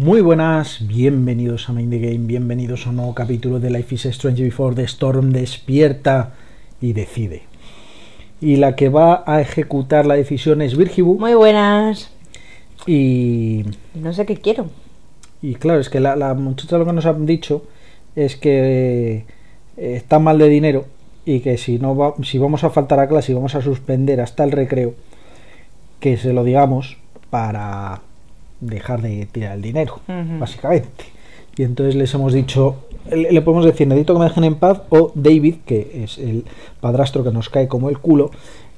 Muy buenas, bienvenidos a Mind the Game, bienvenidos a un nuevo capítulo de Life is Strange Before the Storm. Despierta y decide. Y la que va a ejecutar la decisión es Virgibu. Muy buenas. Y no sé qué quiero. Y claro, es que la muchacha lo que nos han dicho es que está mal de dinero y que si vamos a faltar a clase y vamos a suspender hasta el recreo, que se lo digamos para dejar de tirar el dinero, básicamente. Y entonces les hemos dicho, le podemos decir, necesito que me dejen en paz, o David, que es el padrastro que nos cae como el culo,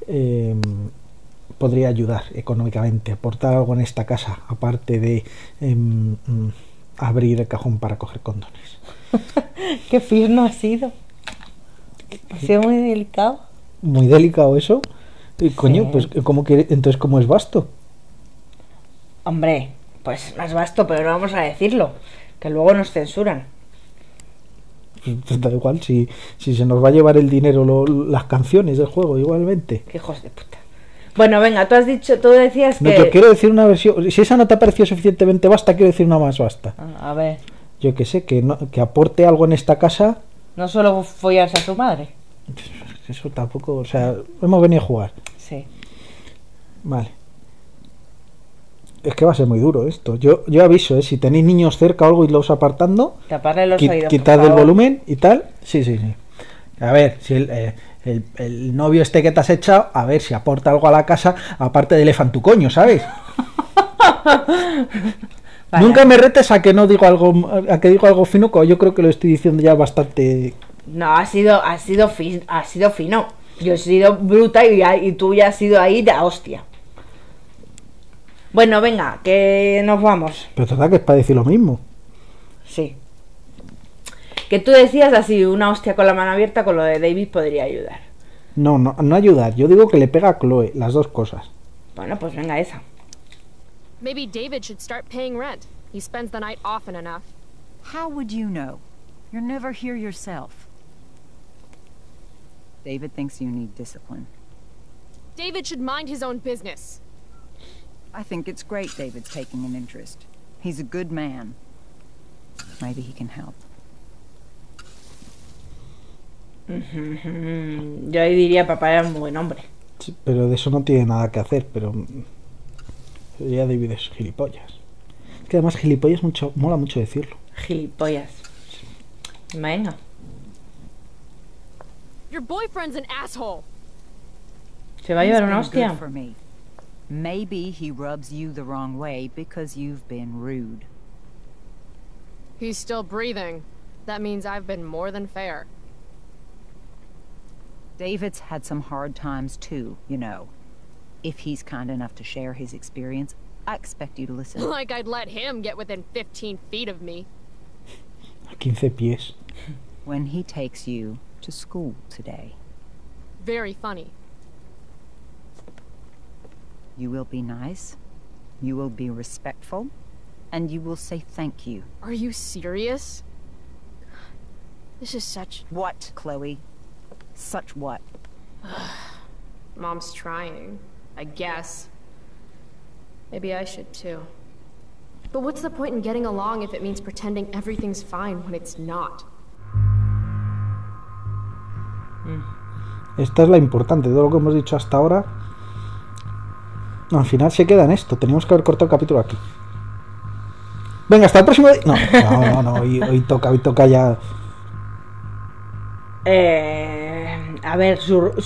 podría ayudar económicamente, aportar algo en esta casa, aparte de abrir el cajón para coger condones. Qué fino ha sido. Ha sido muy delicado. Muy delicado eso. Coño, Sí. pues entonces ¿cómo es vasto? Hombre, pues más vasto, pero no vamos a decirlo, que luego nos censuran. Da igual, si se nos va a llevar el dinero las canciones del juego igualmente. Qué hijos de puta. Bueno, venga, tú decías No, que... yo quiero decir una versión. Si esa no te ha parecido suficientemente vasta, quiero decir una más vasta. A ver, Yo que sé, que aporte algo en esta casa. no solo follarse a su madre. Eso tampoco, o sea, hemos venido a jugar. Sí. Vale. Es que va a ser muy duro esto. Yo aviso, si tenéis niños cerca o algo y los apartando, Taparle los oídos, quitad por el favor. volumen y tal. Sí. A ver, si el novio este que te has echado, a ver si aporta algo a la casa, aparte de elefant tu coño, ¿sabes? Vale. Nunca me retes a que no digo algo, a que digo algo fino, como yo creo que lo estoy diciendo ya bastante. No, ha sido fino. Yo he sido bruta y tú ya has sido ahí de hostia. Bueno, venga, que nos vamos. Pero total que es para decir lo mismo. Sí. Que tú decías así, una hostia con la mano abierta con lo de David podría ayudar. No ayudar. Yo digo que le pega a Chloe, las dos cosas. Bueno, pues venga esa. Maybe David should start paying rent. He spends the night often enough. How would you know? You're never here yourself. David thinks you need discipline. David should mind his own business. I think it's great David's taking an interest. He's a good man. Maybe he can help. Yo ahí diría papá era un buen hombre. Sí, pero de eso no tiene nada que hacer, pero ya David es gilipollas. Es que además gilipollas mola mucho decirlo. Gilipollas. Venga. Your boyfriend's an asshole. ¿Se va a He's llevar una been hostia? good for me. Maybe he rubs you the wrong way because you've been rude. He's still breathing. That means I've been more than fair. David's had some hard times too, you know. If he's kind enough to share his experience, I expect you to listen. Like I'd let him get within 15 feet of me. A 15 pies. When he takes you to school today, Very funny. you will be nice, you will be respectful, and you will say thank you. Are you serious? This is such... What, Chloe? Such what? Mom's trying. I guess. Maybe I should too. But what's the point in getting along if it means pretending everything's fine when it's not? Esta es la importante. Todo lo que hemos dicho hasta ahora, al final se queda en esto. Teníamos que haber cortado el capítulo aquí. Venga, hasta el próximo día. No. Hoy toca ya. A ver,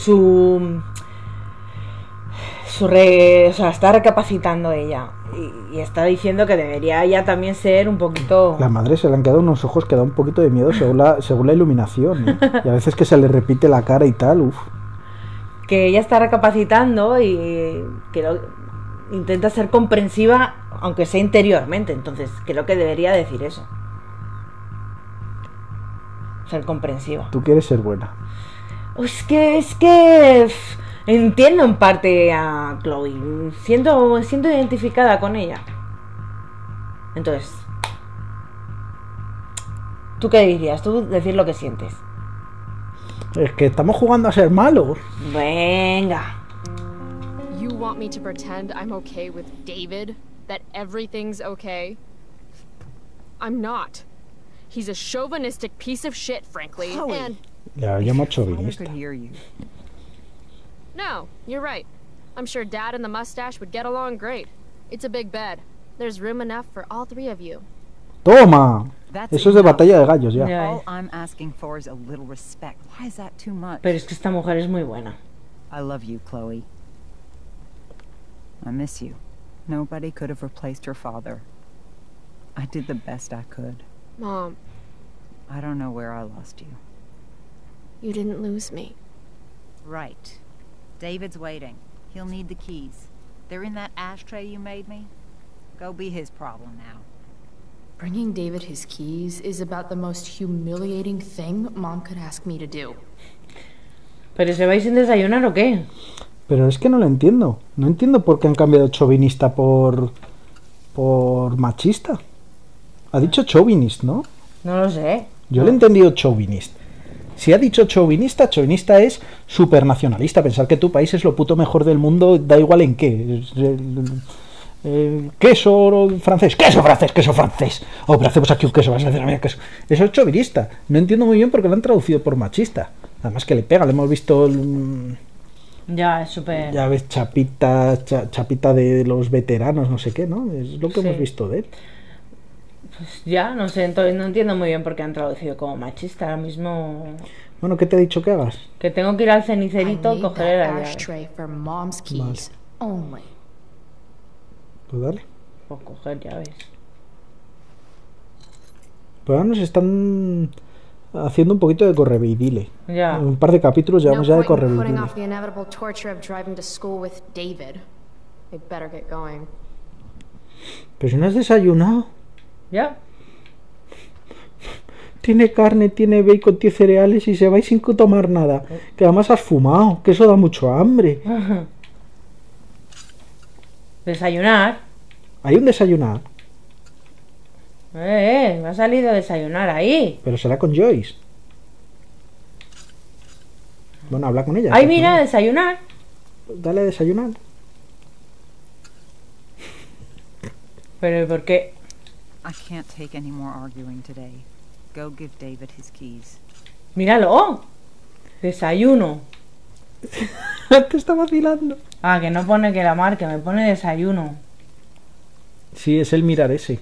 o sea, está recapacitando ella y está diciendo que debería ella también ser un poquito... La madre se le han quedado unos ojos que da un poquito de miedo según la iluminación, ¿eh? Y a veces que se le repite la cara y tal, uff. Que ella está recapacitando y que intenta ser comprensiva, aunque sea interiormente. Entonces creo que debería decir eso, ser comprensiva. Tú quieres ser buena. Es que entiendo en parte a Chloe, siento identificada con ella. Entonces, ¿tú qué dirías? Tú decir lo que sientes. Es que estamos jugando a ser malos. Venga. You want me to pretend I'm okay with David? That everything's okay? I'm not. He's a chauvinistic piece of shit, frankly, Chloe. and... Ya llamo Father chauvinista. could hear you. No, you're right. I'm sure Dad and the mustache would get along great. It's a big bed. There's room enough for all three of you. ¡Toma! That's Eso es de enough. batalla de gallos ya. Ya. All I'm asking for is a little respect. Why is that too much? Pero es que esta mujer es muy buena. I love you, Chloe. I miss you. Nobody could have replaced your father. I did the best I could. Mom, I don't know where I lost you. you didn't lose me. Right. David's waiting. He'll need the keys. They're in that ashtray you made me. Go be his problem now. Bringing David his keys is about the most humiliating thing Mom could ask me to do. ¿Pero se vais sin desayunar o qué? Pero es que no lo entiendo. No entiendo por qué han cambiado chauvinista por machista. Ha dicho chauvinist, ¿no? No lo sé. Yo le he entendido chauvinist. Si ha dicho chauvinista, chauvinista es supernacionalista. Pensar que tu país es lo puto mejor del mundo, da igual en qué. Queso francés, queso francés, queso francés. Oh, pero hacemos aquí un queso, vas a hacer a mí queso. Eso es chauvinista. No entiendo muy bien por qué lo han traducido por machista. Además que le pega, le hemos visto Ya, es súper... ya ves, chapita de los veteranos, no sé qué, ¿no? Es lo que Sí. hemos visto de él. Pues ya, no sé, entonces no entiendo muy bien por qué han traducido como machista. Ahora mismo... Bueno, ¿qué te ha dicho que hagas? Que tengo que ir al I cenicerito a made coger la that llave. ashtray for Mom's keys only. Pues dale. Pues coger llaves. Pues ahora nos están haciendo un poquito de correveidile. Ya. Un par de capítulos llevamos ya de point in putting correveidile. off the inevitable torture of driving to school with David. They better get going. Pero si no has desayunado. ¿Ya? Tiene carne, tiene bacon, tiene cereales y se va sin tomar nada. Que además has fumado, que eso da mucho hambre. Desayunar. Hay un desayunar, Me ha salido a desayunar ahí. pero será con Joyce. Bueno, habla con ella. Ay, pues, mira, ¿no? desayunar. Dale a desayunar. Pero ¿por qué? I can't take any more arguing today. Go give David his keys. Míralo. Desayuno. Te está vacilando. Ah, que no pone que la marque, me pone desayuno. Sí, es el mirar ese.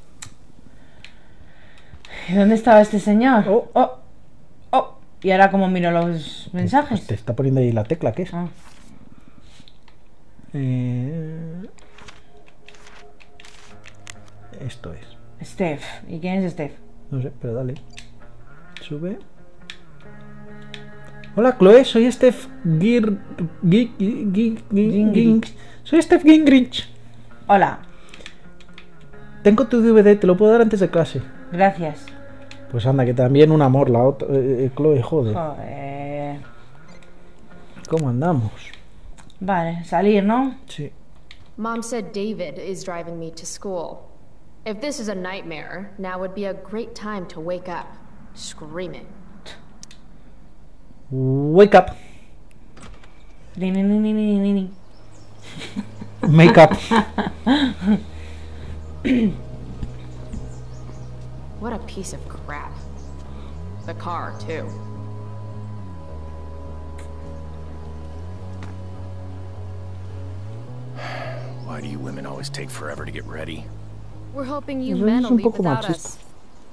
¿Y dónde estaba este señor? Oh. Oh. Oh. ¿Y ahora cómo miro los mensajes? Te está poniendo ahí la tecla, ¿qué es? Ah. Esto es. Steph. ¿Y quién es Steph? No sé, pero dale. Sube. Hola, Chloe, soy Steph Gingrich. Soy Steph Gingrich. Hola. Tengo tu DVD, te lo puedo dar antes de clase. Gracias. Pues anda, que también un amor la otra. Chloe, joder. Joder. ¿Cómo andamos? Vale, salir, ¿no? Sí. Mom said David is driving me to school. If this is a nightmare, now would be a great time to wake up, screaming. Wake up. Ni, ni, ni, ni, ni, ni, ni. Make up. What a piece of crap. The car, too. Why do you women always take forever to get ready? We're hoping you Eso men es will un leave poco without machista. us.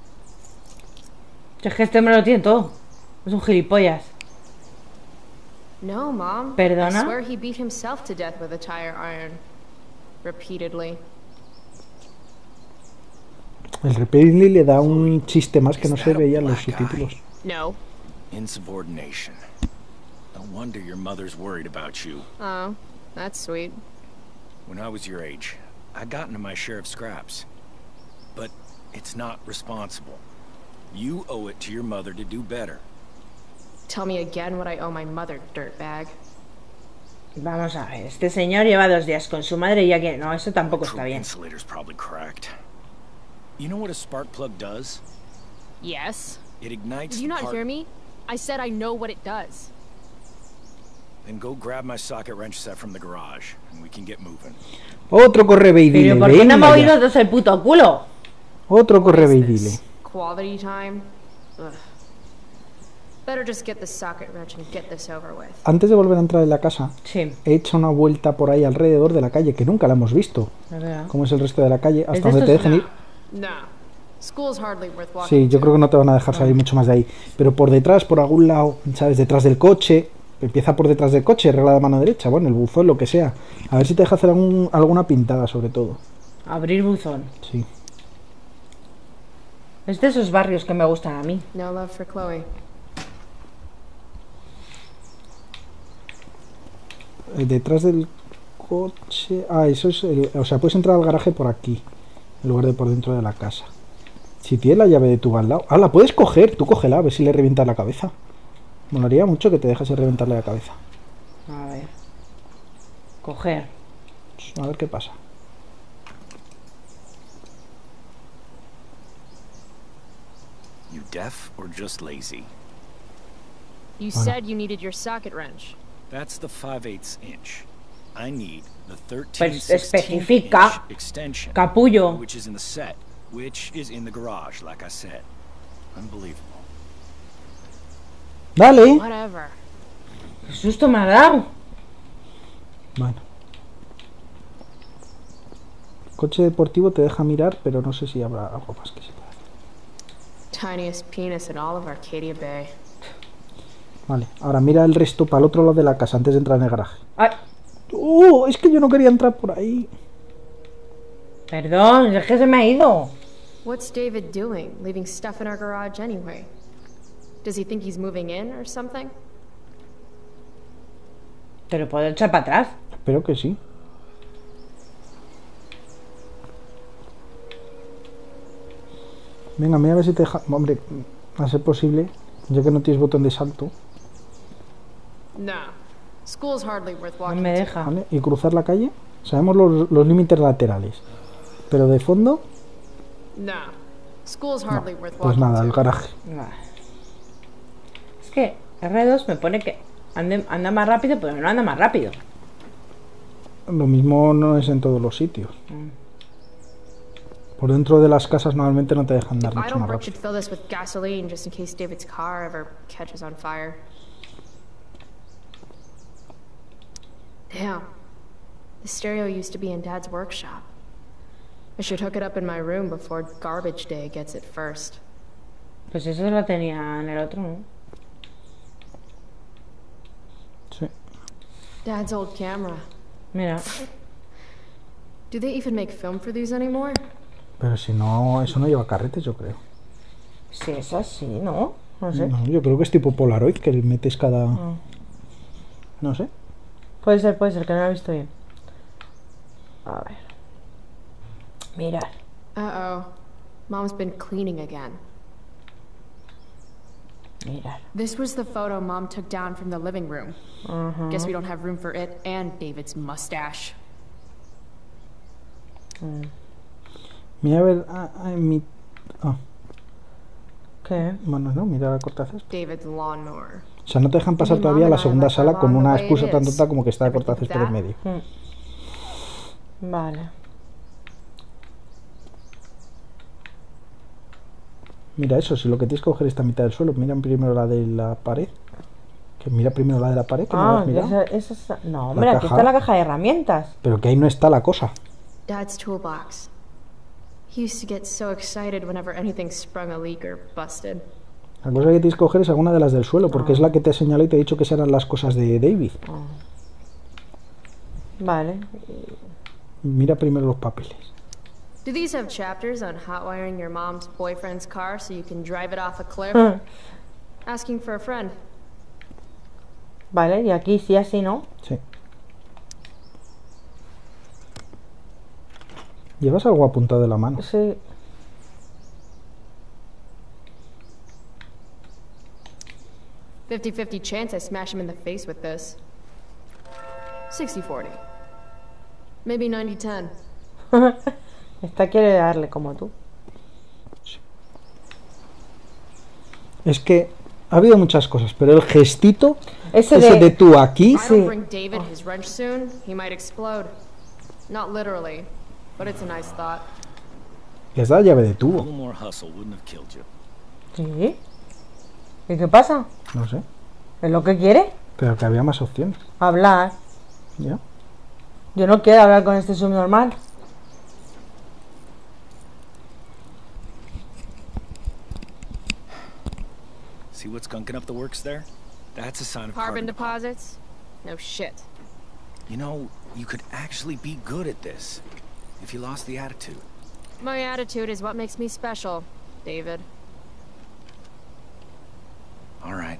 Es que este me lo tiene todo. Es un gilipollas. No, Mom. ¿Perdona? I swear he beat himself to death with a tire iron. Repeatedly. El repeatedly le da un chiste más que no Is se that a veía en los black subtítulos. No. Insubordination. No wonder your mother's worried about you. Oh, that's sweet. When I was your age, I got into my share of scraps. But it's not responsible. You owe it to your mother to do better. Tell me again what I owe my mother, dirtbag. Vamos a ver. Este señor lleva 2 días con su madre y ya que... No, eso tampoco está True bien. insulator's probably cracked. You know what a spark plug does? Yes? It ignites Did you the not part- hear me? I said I know what it does. Then go grab my socket wrench set from the garage, and we can get moving. Otro correveidile. Pero ¿por qué no me venga oído ya. dos el puto culo? Otro What corre is y this? dile. Quality time? Ugh. Better just get the socket wrench and get this over with. Antes de volver a entrar en la casa, Sí, he hecho una vuelta por ahí alrededor de la calle, que nunca la hemos visto. es verdad. Cómo es el resto de la calle, hasta de donde te estos? dejen ir. No. School's hardly worth walking Sí, yo to. creo que no te van a dejar salir mucho más de ahí. Pero por detrás, por algún lado, ¿sabes? Detrás del coche. Empieza por detrás del coche, regla de mano derecha. Bueno, el buzón, lo que sea. A ver si te deja hacer alguna pintada, sobre todo. Abrir buzón. Sí. Es de esos barrios que me gustan a mí. No love for Chloe. Detrás del coche... Ah, eso es... O sea, puedes entrar al garaje por aquí, en lugar de por dentro de la casa. Si tienes la llave de tu al lado... Ah, la puedes coger. Tú cógela, a ver si le revientas la cabeza. Molaría mucho que te dejase reventarle la cabeza. A ver. Coger. A ver qué pasa. You deaf or just lazy? You said you needed your socket wrench. That's the 5/8 inch. I need the Pues 13/16 especifica, inch extension, capullo. which is in the set, which is in the garage, like I said. Unbelievable. ¡Dale! Whatever. Qué susto me ha dado. Bueno. Coche deportivo te deja mirar, pero no sé si habrá algo más que se pueda hacer. Tiniest penis in all of Arcadia Bay. Vale, ahora mira el resto para el otro lado de la casa antes de entrar en el garaje. Ay, Es que yo no quería entrar por ahí. perdón, es que se me ha ido. What's David doing, leaving stuff in our garage anyway? Does he think he's moving in or something? Te lo puedo echar para atrás. Espero que sí. Venga, mira a ver si te deja... Hombre, a ser posible, ya que no tienes botón de salto, No. School's hardly worth No walking me to. deja. ¿vale? Y cruzar la calle. Sabemos los límites laterales. Pero de fondo, No. School's hardly worth pues walking nada, to. el garaje. Vale. Es que R2 me pone que anda más rápido, pero no anda más rápido. Lo mismo no es en todos los sitios. Por dentro de las casas normalmente no te dejan dar If I mucho don't más work, rápido. should fill this with gasoline just in case David's car ever catches on fire. Damn. The stereo used to be in Dad's workshop. I should hook it up in my room before garbage day gets it first. Pues eso lo tenía en el otro, ¿no? Sí. Dad's old camera. Mira. Do they even make film for these anymore? Pero si no, eso no lleva carretes, yo creo. Si es así, ¿no? No sé. No, yo creo que es tipo Polaroid, que le metes cada... Ah. No sé. Puede ser, que no lo he visto bien. A ver. Mirad. Uh-oh. Mom's been cleaning again. Mirad. This was the photo Mom took down from the living room. Ajá. Guess we don't have room for it and David's mustache. Mira a ver... ¿Qué? Bueno, no, mira la cortacésped. David's lawnmower. O sea, no te dejan pasar todavía a la segunda sala con una excusa tan tonta como que está la cortacésped en medio. Vale. Mira eso, si lo que tienes que coger esta mitad del suelo, mira primero la de la pared. Que mira primero la de la pared, que no la has mirado. No, hombre, aquí caja. está la caja de herramientas. Pero que ahí no está la cosa. Dad's toolbox. He used to get so excited whenever anything sprung a leak or busted. La cosa que tienes que coger es alguna de las del suelo, porque es la que te he señalado y te he dicho que esas eran las cosas de David. Vale. Mira primero los papeles. Do these have chapters on hotwiring your mom's boyfriend's car so you can drive it off a cliff? Asking for a friend. Vale, y aquí sí, así, ¿no? Sí. ¿Llevas algo apuntado de la mano? Sí. "50-50 chance I smash him in the face with this. 60-40. Maybe 90-10. Esta quiere darle como tú. Es que ha habido muchas cosas, pero el gestito, Ese ese de- de tú aquí, If I don't bring David his wrench soon, he might explode. Not literally, but it's a nice thought. Les da llave de A tubo. little more hustle wouldn't have killed you. Sí. ¿Y qué pasa? No sé. ¿Es lo que quiere? Pero que había más opciones. Hablar. ¿Ya? Yo no quiero hablar con este subnormal. See what's gunking up the works there? That's a sign of Carbon carbon deposits? No shit. You know, you could actually be good at this if you lost the attitude. My attitude is what makes me special, David. All right.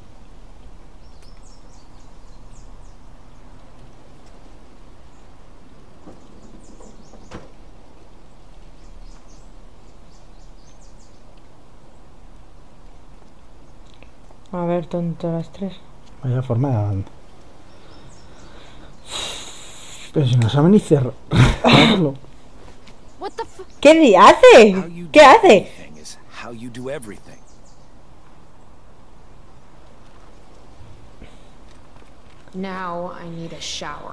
A ver, tonto, las 3. Vaya forma. Pero si no saben ni cerrarlo. What the f- ¿Qué hace? How you ¿Qué do hace? anything is how you do everything. Now I need a shower.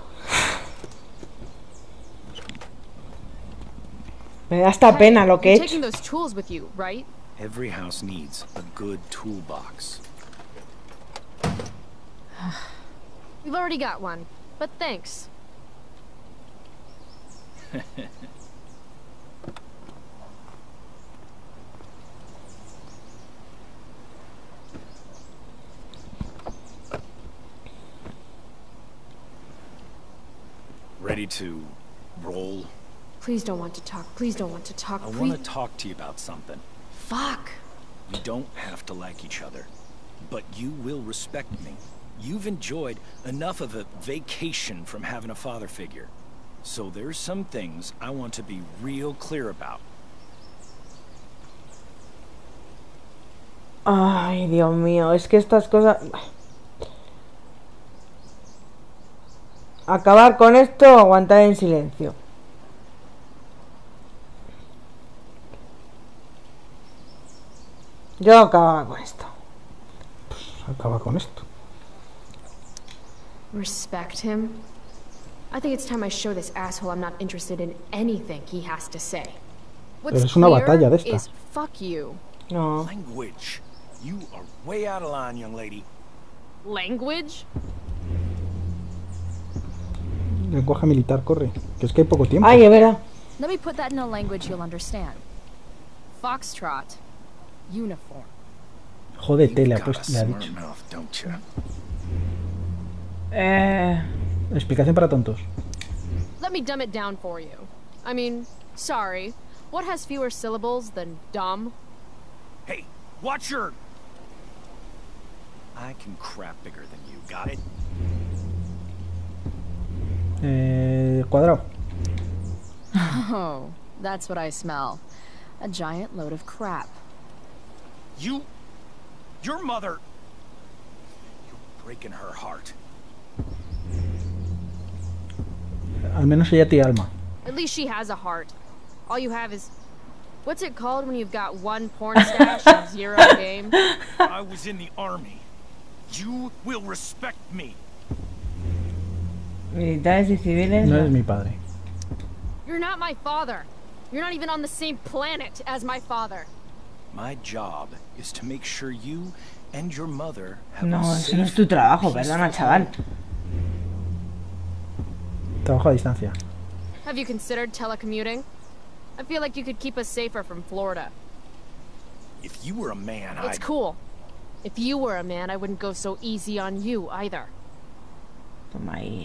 Me da hasta pena lo que he You're hecho. taking those tools with you, right? Every house needs a good toolbox. We've already got one, but thanks. Ready to roll? Please don't want to talk. Please don't want to talk. I Please. want to talk to you about something. Fuck. We don't have to like each other, but you will respect me. You've enjoyed enough of a vacation from having a father figure. So there's some things I want to be real clear about. Ay, Dios mío, es que estas cosas... Acabar con esto o aguantar en silencio. Yo acababa con esto. Acaba con esto. Respect him? I think it's time I show this asshole I'm not interested in anything he has to say. What's Pero es una clear batalla de esta. is fuck you. No. Language. You are way out of line, young lady. Language? Lenguaje militar, corre. Que es que hay poco tiempo. Ay, es verdad. Let me put that in a language you'll understand. Foxtrot. Uniform. Jódete, le ha You've got a le ha smart dicho. mouth, don't you? Explicación para tontos. Let me dumb it down for you. I mean, sorry. What has fewer syllables than dumb? Hey, watch your... I can crap bigger than you, got it? Cuadrado. Oh, that's what I smell. A giant load of crap. Your mother... You're breaking her heart. Al menos ella tiene alma. At least she has a heart. All you have is... What's it called when you've got one porn stash and zero game? I was in the army. You will respect me. Militares y civiles. No eres mi padre. You're not my father. You're not even on the same planet as my father. My job is to make sure you and your mother have No, a eso no es safe, tu trabajo, peaceful perdona, chaval. home. Trabajo a distancia. Have you considered telecommuting? I feel like you could keep us safer from Florida. If you were a man, It's cool. If you were a man, I wouldn't go so easy on you either. Toma ahí.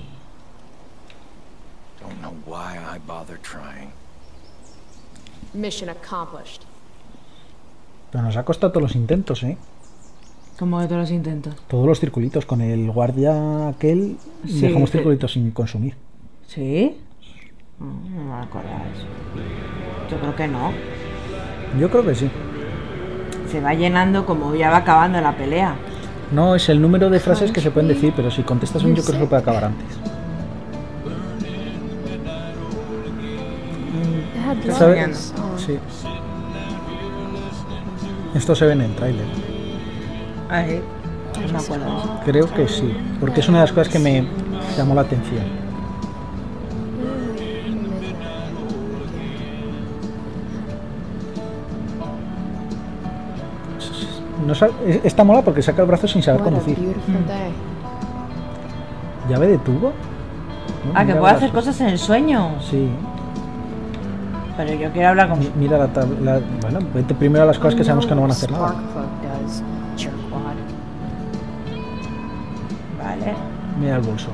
don't know why I bother trying. Mission accomplished. Pero nos ha costado todos los intentos, ¿eh? Como de todos los intentos. Todos los circulitos. Con el guardia aquel Sí, dejamos que- circulitos sin consumir. ¿Sí? No me acordaba de eso. Yo creo que no. Yo creo que sí. Se va llenando como ya va acabando la pelea. No, es el número de frases que se pueden decir, pero si contestas un yo creo que se puede acabar antes. ¿Sabes? Sí. Esto se ve en el tráiler. Ahí. No me acuerdo de eso. Creo que sí, porque es una de las cosas que me llamó la atención. No esta mola porque saca el brazo sin saber What a conducir. beautiful day. ¿Llave de tubo? No, Ah, que mira puede las hacer cosas en el sueño. Sí. Pero yo quiero hablar con... Mira la tabla. Bueno, vete primero a las cosas que sabemos que no van a hacer nada. Sparkplug does, jerkwad. Vale. Mira el bolso.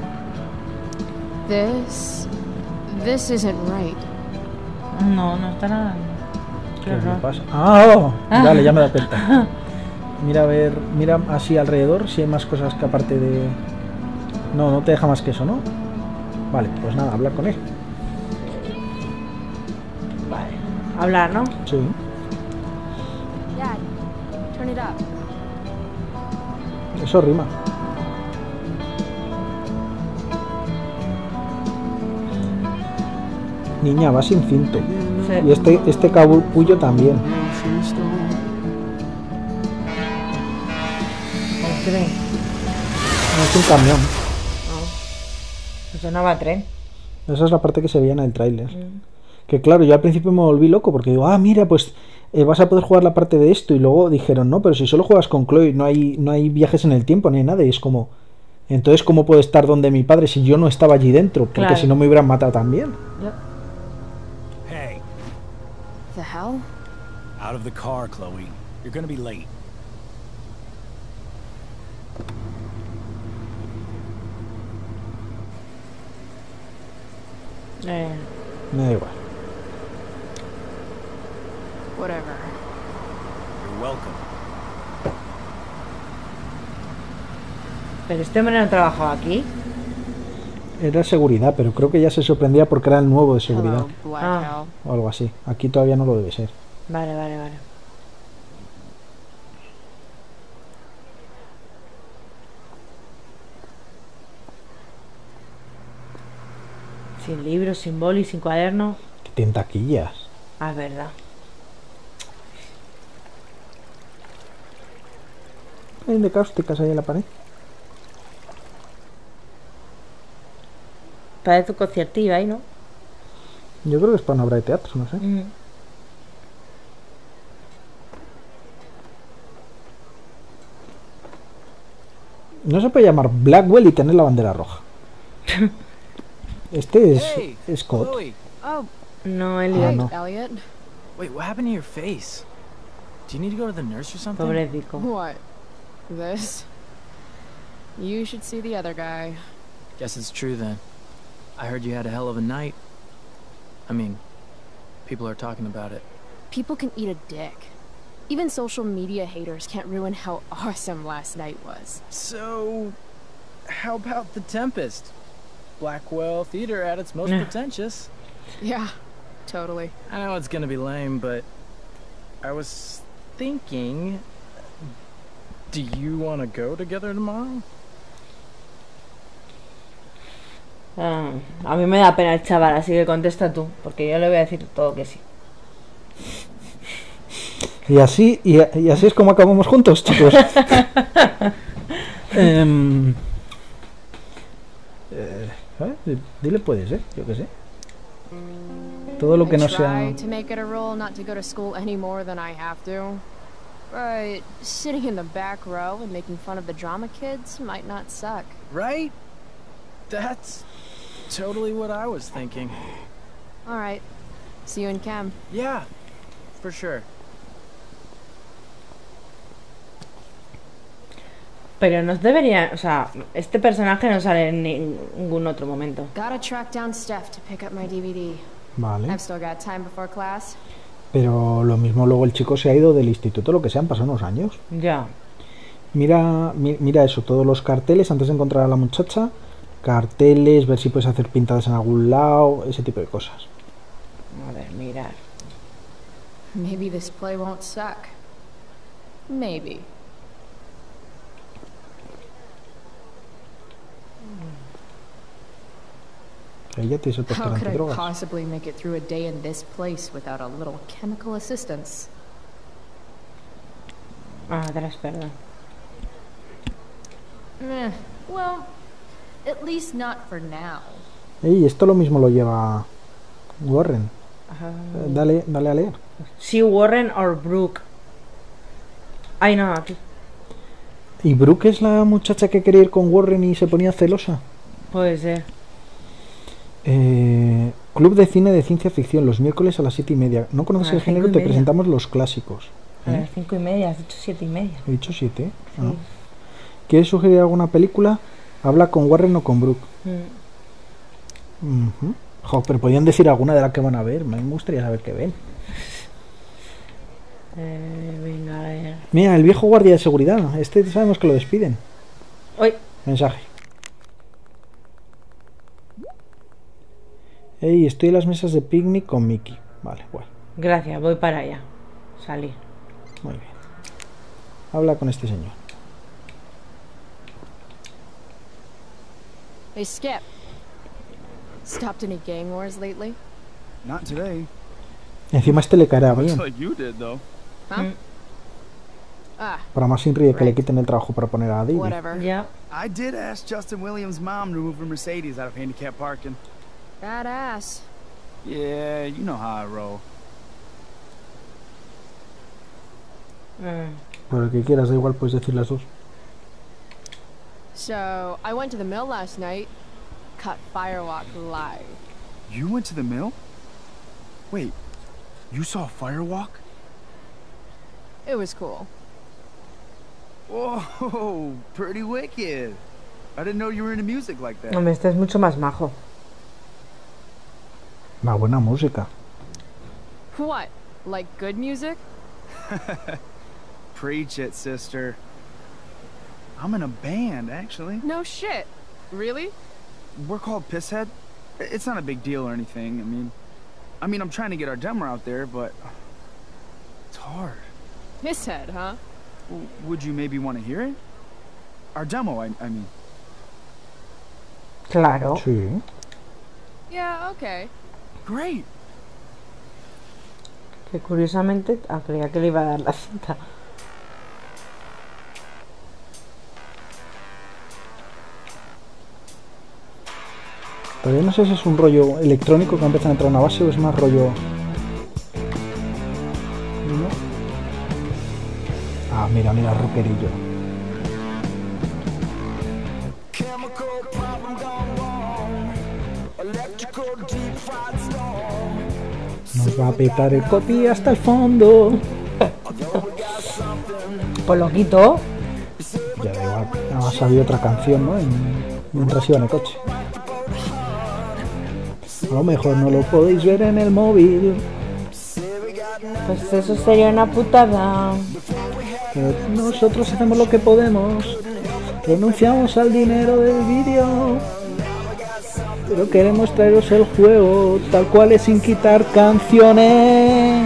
This isn't right. No, no está nada. Qué ¿Qué me horror. pasa? ¡Ah! Vale, ya me da cuenta. Mira a ver, mira así alrededor si hay más cosas que aparte de... No, no te deja más que eso, ¿no? Vale, pues nada, hablar con él. Vale. Hablar, ¿no? Sí. Dad, turn it up. Eso rima. Niña, va sin cinto. Sí. Y este capullo también. El tren. Es un camión. No. Sonaba a tren. Esa es la parte que se veía en el tráiler. Que claro, yo al principio me volví loco porque digo, mira, pues vas a poder jugar la parte de esto. Y luego dijeron, no, pero si solo juegas con Chloe, no hay viajes en el tiempo, ni nada. Y es como, entonces, ¿cómo puedo estar donde mi padre si yo no estaba allí dentro? Porque Claro. si no me hubieran matado también. Hey, The hell? out of the car, Chloe. You're gonna be late. Me da igual. Whatever. You're welcome. Pero este hombre no trabajaba aquí. Era seguridad, pero creo que ya se sorprendía porque era el nuevo de seguridad. Hello, Black Ah. Hell. O algo así. Aquí todavía no lo debe ser. Vale, vale, vale. Sin libros, sin boli, sin cuaderno. Que tiene taquillas. Ah, es verdad. Hay de cáusticas ahí en la pared. Parece un conciertillo ahí, ¿no? Yo creo que es para una obra de teatro, no sé. No se puede llamar Blackwell y tener la bandera roja. Este es Hey, Scott. Chloe. Oh, No, Ah, Elliot. no. Elliot. Wait, what happened to your face? Do you need to go to the nurse or something? Pobrecico. What? This? You should see the other guy. Guess it's true then. I heard you had a hell of a night. I mean, people are talking about it. People can eat a dick. Even social media haters can't ruin how awesome last night was. So, how about the Tempest? Blackwell Theater at its most pretentious. Yeah, totally. I know it's gonna be lame, but I was thinking, do you want to go together tomorrow? A mí me da pena el chaval, así que contesta tú, porque yo le voy a decir todo que sí. Y así es como acabamos juntos, chicos. Dile puedes, yo qué sé. Todo lo que no sea... I try to make it a rule not to go to school any more than I have to. But sitting in the back row and making fun of the drama kids might not suck. Right? That's totally what I was thinking. All right. See you in chem. Yeah, for sure. Pero nos debería, o sea, este personaje no sale en ningún otro momento. Gotta track down Steph to pick up my DVD. Vale. I've still got time before class. Pero lo mismo luego el chico se ha ido del instituto, lo que se han pasado unos años. Ya. Mira eso, todos los carteles antes de encontrar a la muchacha. Carteles, ver si puedes hacer pintadas en algún lado, ese tipo de cosas. A ver, mirar. Maybe this play won't suck. Maybe. Ella tiene el póster How could I antidrogas. possibly make it through a day in this place without a little chemical assistance? Ah, atrás, perdón. Well, at least not for now. Ey, esto lo mismo lo lleva Warren. Dale a leer. Si Warren or Brooke. Ay, no, aquí. ¿Y Brooke es la muchacha que quería ir con Warren y se ponía celosa? Puede ser. Club de cine de ciencia ficción, los miércoles a las 7:30. No conoces A el las género, 5:30. te presentamos los clásicos. A las 5:30, has dicho 7:30. He dicho 7. Sí. ¿Quieres sugerir alguna película? Habla con Warren o con Brooke. Mm. Ujú. Jo, pero podían decir alguna de las que van a ver. A mí me gustaría saber qué ven. Venga, a ver. Mira, el viejo guardia de seguridad. Este sabemos que lo despiden. Uy, Mensaje. Hey, estoy en las mesas de picnic con Mickey. Vale, bueno, gracias, voy para allá. Salí. muy bien. Habla con este señor. Hey, Skip. Stopped any gang wars lately? Not today. Encima este le caerá Looks bien. like you did, though. Huh? Mm. Ah, Para más sin ríe que le quiten el trabajo para poner a David. whatever. Ya. I did ask Justin Williams' mom to move her Mercedes out of handicap parking. Badass. Yeah, you know how I roll. Por el que quieras, da igual, puedes decir las dos. So, I went to the mill last night. Cut Firewalk live. You went to the mill? Wait, you saw Firewalk? It was cool. Whoa, pretty wicked. I didn't know you were into music like that. Hombre, este es mucho más majo. Una buena música. What? Like good music? Preach it, sister. I'm in a band, actually. No shit. Really? We're called Pisshead. It's not a big deal or anything. I mean, I'm trying to get our demo out there, but it's hard. Pisshead, huh? Would you maybe want to hear it? Our demo, I mean. Claro. Sí. Yeah, okay. Great. Que curiosamente creía que le iba a dar la cinta. Todavía no sé si es un rollo electrónico que empieza a entrar a una base o es más rollo... ¿No? Ah, mira, rockerillo. Nos va a petar el coti hasta el fondo. Pues lo quito. Ya da igual, además había otra canción, ¿no? Mientras iba en el coche. A lo mejor no lo podéis ver en el móvil. Pues eso sería una putada. Pero nosotros hacemos lo que podemos. Renunciamos al dinero del vídeo. Pero queremos traeros el juego tal cual es, sin quitar canciones.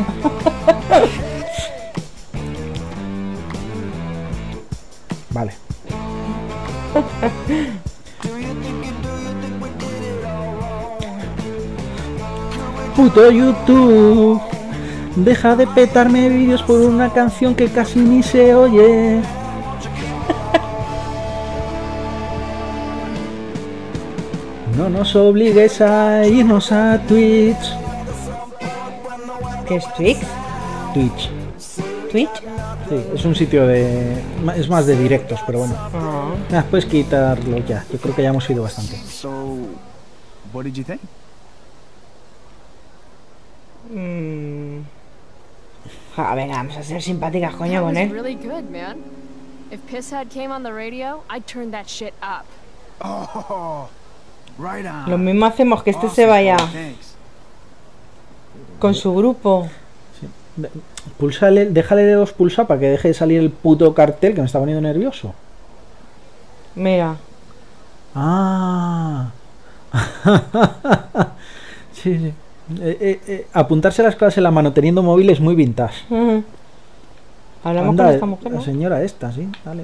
Vale. Puto YouTube, deja de petarme vídeos por una canción que casi ni se oye. No nos obligues a irnos a Twitch. ¿Qué es Twitch? Twitch. ¿Twitch? Sí, es un sitio de... es más de directos, pero bueno. Ah. Nah, puedes quitarlo ya. Yo creo que ya hemos ido bastante. So, what did you think? A ver, vamos a ser simpáticas, coño, That con was él. really good, man. If Pisshead came on the radio, I'd turn that shit up. Oh, right on. Lo mismo hacemos que este se Awesome, vaya thanks. con su grupo. Púlsale, déjale los pulsar para que deje de salir el puto cartel que me está poniendo nervioso. Mira. Ah. Sí, sí. Apuntarse a las clases en la mano teniendo móvil es muy vintage. Hablamos Anda, con esta mujer, la ¿no? señora esta, sí, dale.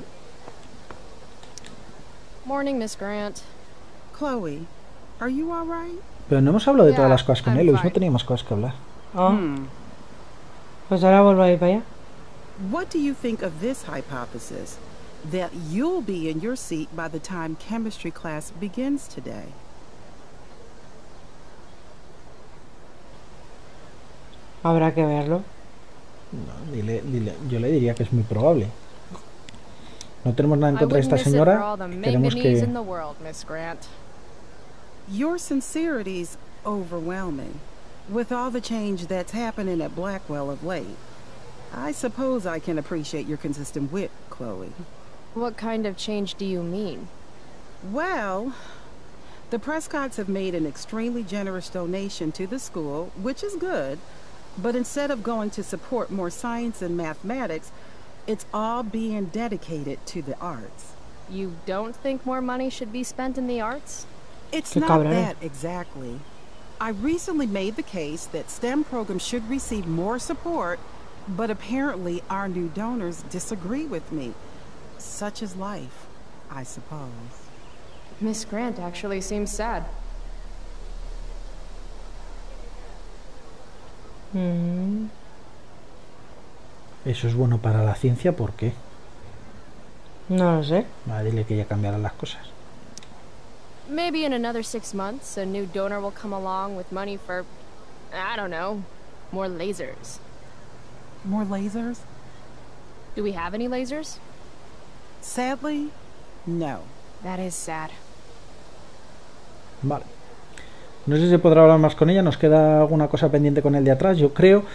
Morning, Miss Grant. Chloe, are you all right? Pero no hemos hablado de todas Yeah, las cosas con I'm él, no fine. teníamos cosas que hablar. Ah, pues ahora vuelvo a ir para allá. What do you think of this hypothesis? That you'll be in your seat by the time chemistry class begins today. Habrá que verlo. No, dile, yo le diría que es muy probable. No tenemos nada en I contra de wouldn't esta miss it for señora. all the Queremos manganese que... in the world, Miss Grant. Your sincerity's overwhelming. With all the change that's happening at Blackwell of late, I suppose I can appreciate your consistent wit, Chloe. What kind of change do you mean? Well, the Prescotts have made an extremely generous donation to the school, which is good, but instead of going to support more science and mathematics, it's all being dedicated to the arts. You don't think more money should be spent in the arts? It's Qué not cabrón. that exactly. I recently made the case that STEM programs should receive more support, but apparently our new donors disagree with me. Such is life, I suppose. Miss Grant actually seems sad. Eso es bueno para la ciencia, ¿por qué? No lo sé. Dile que ya cambiarán las cosas. Maybe in another 6 months, a new donor will come along with money for, I don't know, more lasers. More lasers? Do we have any lasers? Sadly, no. That is sad. Vale. No sé si podrá hablar más con ella. Nos queda alguna cosa pendiente con el de atrás, yo creo.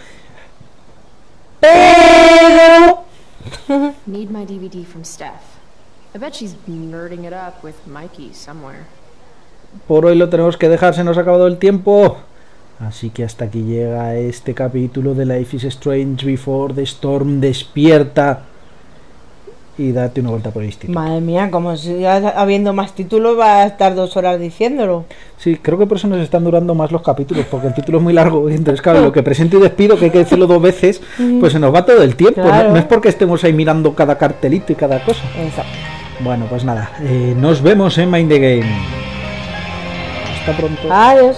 Pero... Need my DVD from Steph. I bet she's nerding it up with Mikey somewhere. por hoy lo tenemos que dejar, se nos ha acabado el tiempo. Así que hasta aquí llega este capítulo de Life is Strange Before the Storm. Despierta y date una vuelta por el instituto. Madre mía, como siga habiendo más títulos va a estar 2 horas diciéndolo. Sí, creo que por eso nos están durando más los capítulos, porque el título es muy largo. Entonces, claro, lo que presento y despido, que hay que decirlo 2 veces, pues se nos va todo el tiempo. Claro. No es porque estemos ahí mirando cada cartelito y cada cosa. Exacto. Bueno, pues nada, nos vemos en Mind the Game. Hasta pronto. Adiós.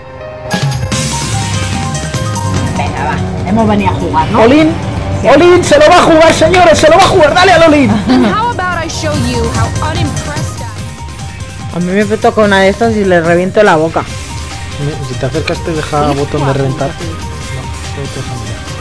Venga, va. Hemos venido a jugar, ¿no? ¡Olin! ¡Olin! ¡Se lo va a jugar, señores! ¡Se lo va a jugar! ¡Dale al Olin! And how about I show you how unimpressed I am? A mí me toca una de estas y le reviento la boca. Si te acercas te deja botón de reventar. No, te deja mirar.